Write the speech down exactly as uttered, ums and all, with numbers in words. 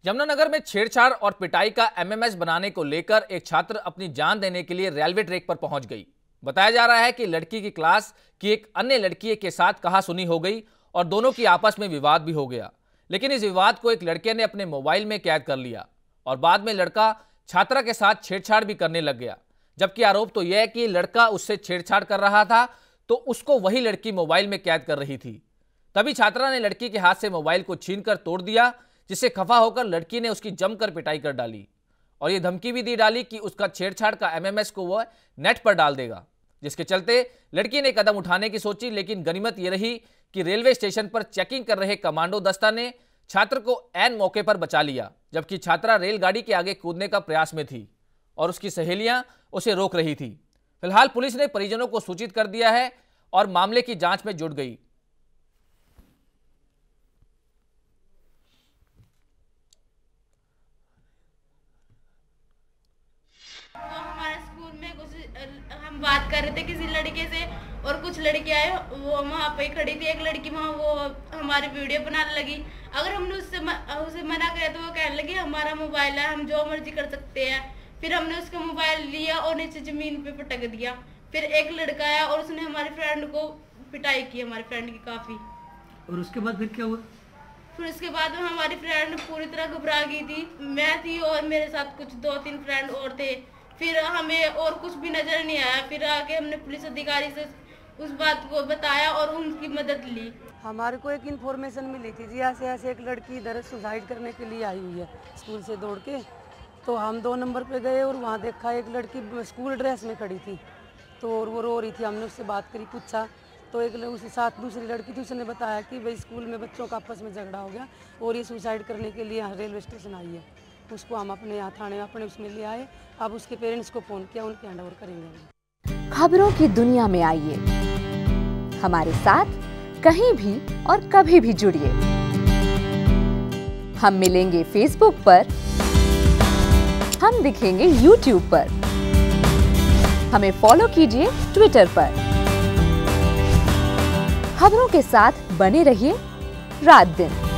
यमुनानगर में छेड़छाड़ और पिटाई का एमएमएस बनाने को लेकर एक छात्र अपनी जान देने के लिए रेलवे ट्रैक पर पहुंच गई। बताया जा रहा है कि लड़की की क्लास की एक अन्य लड़की के साथ कहासुनी हो गई और दोनों की आपस में विवाद भी हो गया, लेकिन इस विवाद को एक लड़के ने अपने मोबाइल में कैद कर लिया और बाद में लड़का छात्रा के साथ छेड़छाड़ भी करने लग गया। जबकि आरोप तो यह है कि लड़का उससे छेड़छाड़ कर रहा था तो उसको वही लड़की मोबाइल में कैद कर रही थी। तभी छात्रा ने लड़की के हाथ से मोबाइल को छीनकर तोड़ दिया, जिससे खफा होकर लड़की ने उसकी जमकर पिटाई कर डाली और ये धमकी भी दी डाली कि उसका छेड़छाड़ का एमएमएस को वह नेट पर डाल देगा। जिसके चलते लड़की ने कदम उठाने की सोची, लेकिन गनीमत यह रही कि रेलवे स्टेशन पर चेकिंग कर रहे कमांडो दस्ता ने छात्र को ऐन मौके पर बचा लिया, जबकि छात्रा रेलगाड़ी के आगे कूदने का प्रयास में थी और उसकी सहेलियां उसे रोक रही थी। फिलहाल पुलिस ने परिजनों को सूचित कर दिया है और मामले की जांच में जुट गई। हम बात कर रहे थे किसी लड़के से और कुछ लड़के आए, वो वहाँ पे खड़ी थी। एक लड़की वहाँ वो हमारी वीडियो बनाने लगी। अगर हमने उससे उसे मना किया तो वो कहने लगी हमारा मोबाइल है, हम जो मर्जी कर सकते हैं। फिर हमने उसका मोबाइल लिया और नीचे जमीन पे पटक दिया। फिर एक लड़का आया और उसने हमारे फ्रेंड को पिटाई की, हमारे फ्रेंड की काफी। और उसके बाद फिर क्या हुआ? फिर उसके बाद हमारी फ्रेंड पूरी तरह घबरा गई थी। मैं थी और मेरे साथ कुछ दो तीन फ्रेंड और थे। फिर हमें और कुछ भी नजर नहीं आया। फिर आके हमने पुलिस अधिकारी से उस बात को बताया और उनकी मदद ली। हमारे को एक इन्फॉर्मेशन मिली थी जी, ऐसे ऐसे एक लड़की इधर सुसाइड करने के लिए आई हुई है स्कूल से दौड़ के। तो हम दो नंबर पे गए और वहाँ देखा एक लड़की स्कूल ड्रेस में खड़ी थी, तो वो रो रही थी। हमने उससे बात करी, पूछा तो एक उसके साथ दूसरी लड़की थी, उसने बताया कि भाई स्कूल में बच्चों का आपस में झगड़ा हो गया और ये सुसाइड करने के लिए यहाँ रेलवे स्टेशन आई है। उसको हम अपने यहाँ थाने अपने उसमें ले आए। अब उसके पेरेंट्स को फोन किया, उनके हैंड ओवर करेंगे। खबरों की दुनिया में आइए, हमारे साथ कहीं भी और कभी भी जुड़िए। हम मिलेंगे फेसबुक पर, हम दिखेंगे यूट्यूब पर, हमें फॉलो कीजिए ट्विटर पर। खबरों के साथ बने रहिए रात दिन।